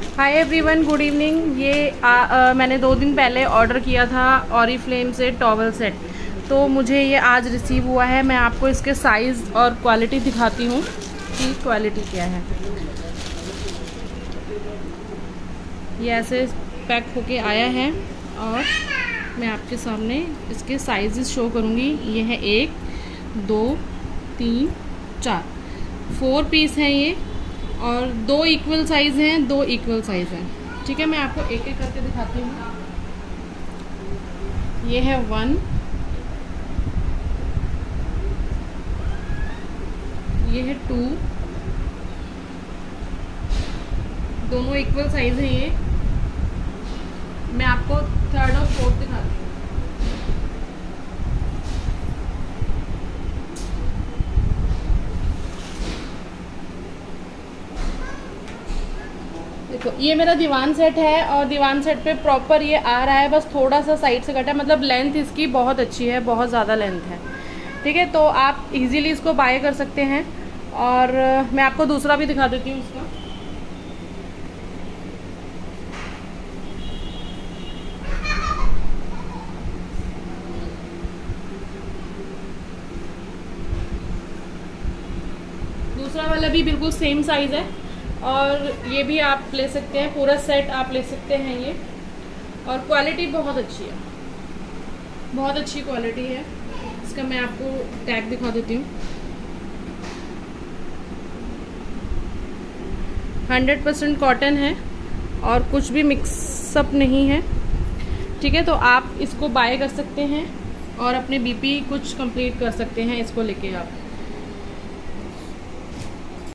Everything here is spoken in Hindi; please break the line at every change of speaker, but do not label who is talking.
Hi everyone, good evening. ये मैंने 2 दिन पहले ऑर्डर किया था ऑरिफ्लेम से टॉवल सेट। तो मुझे ये आज रिसीव हुआ है। मैं आपको इसके साइज़ और क्वालिटी दिखाती हूँ कि क्वालिटी क्या है। ये ऐसे पैक होके आया है और मैं आपके सामने इसके साइज़ शो करूँगी। ये है 1 2 3 4 4 पीस हैं ये, और 2 इक्वल साइज़ हैं, 2 इक्वल साइज़ हैं। ठीक है, मैं आपको एक एक करके दिखाती हूँ। ये है 1, ये है 2, दोनों इक्वल साइज़ हैं ये। मैं आपको 3rd और 4th दिखाती हूँ। देखो, ये मेरा दीवान सेट है और दीवान सेट पे प्रॉपर ये आ रहा है, बस थोड़ा सा साइड से कटा है। मतलब लेंथ इसकी बहुत अच्छी है, बहुत ज़्यादा लेंथ है। ठीक है, तो आप इजीली इसको बाय कर सकते हैं। और मैं आपको दूसरा भी दिखा देती हूँ इसका। दूसरा वाला भी बिल्कुल सेम साइज़ है और ये भी आप ले सकते हैं, पूरा सेट आप ले सकते हैं ये। और क्वालिटी बहुत अच्छी है, बहुत अच्छी क्वालिटी है इसका। मैं आपको टैग दिखा देती हूँ। 100% कॉटन है और कुछ भी मिक्सअप नहीं है। ठीक है, तो आप इसको बाय कर सकते हैं और अपने बीपी कुछ कंप्लीट कर सकते हैं इसको लेके आप।